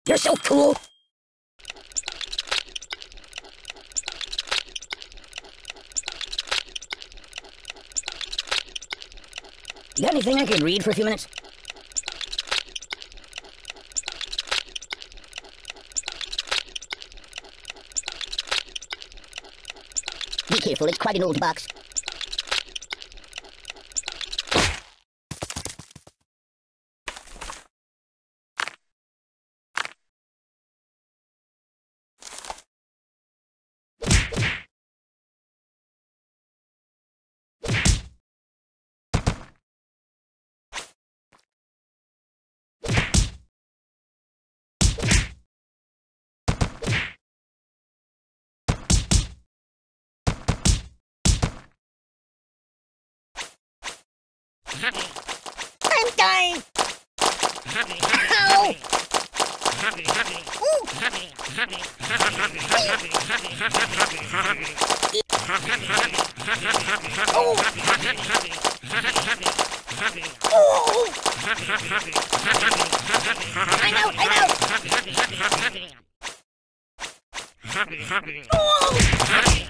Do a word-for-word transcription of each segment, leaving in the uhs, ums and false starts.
You're so cool. You got anything I can read for a few minutes? Be careful, it's quite an old box. I'm dying! Ow! Oh! I'm out! I'm out! Oh!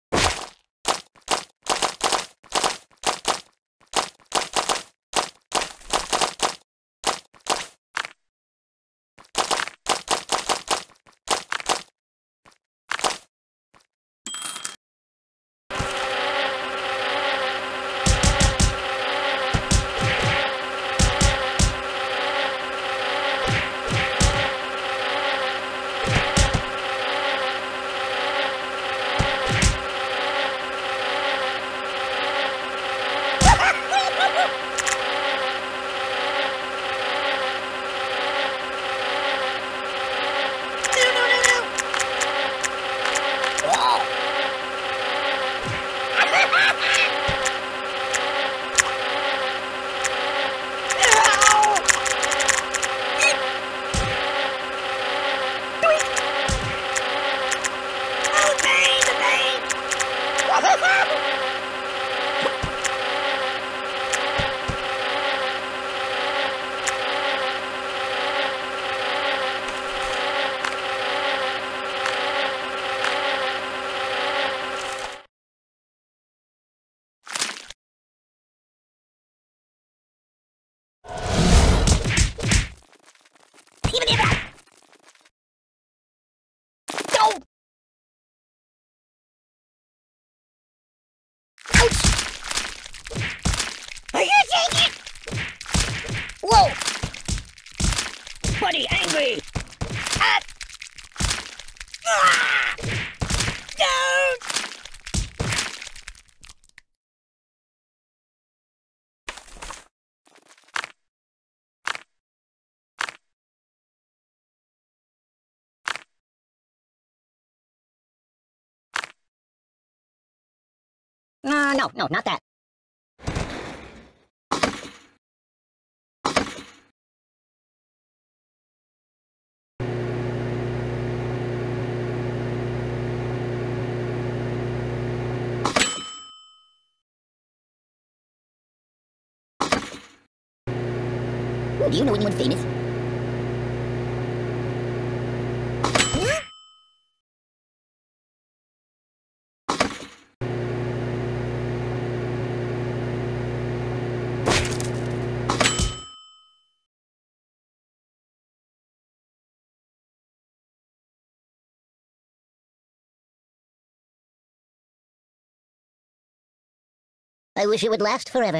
Are you taking it? Whoa! Buddy, angry! Ah! Ah! Don't! Uh, no, no, not that. Ooh, do you know anyone famous? I wish it would last forever.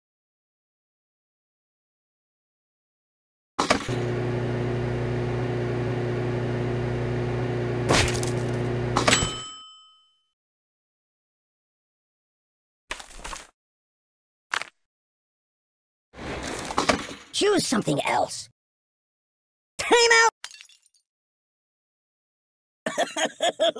Choose something else. Time out!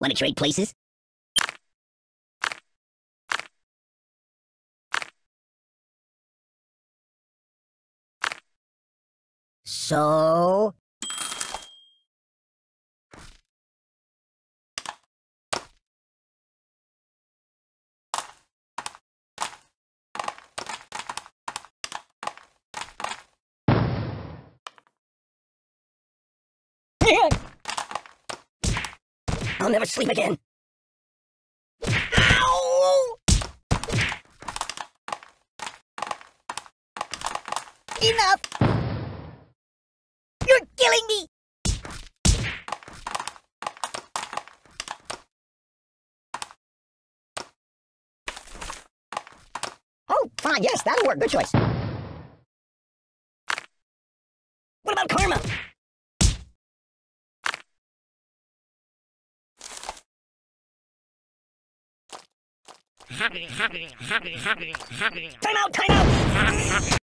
Want to trade places? So... I'll never sleep again. Ow! Enough! You're killing me! Oh, fine, yes, that'll work. Good choice. What about karma? Time out, time out!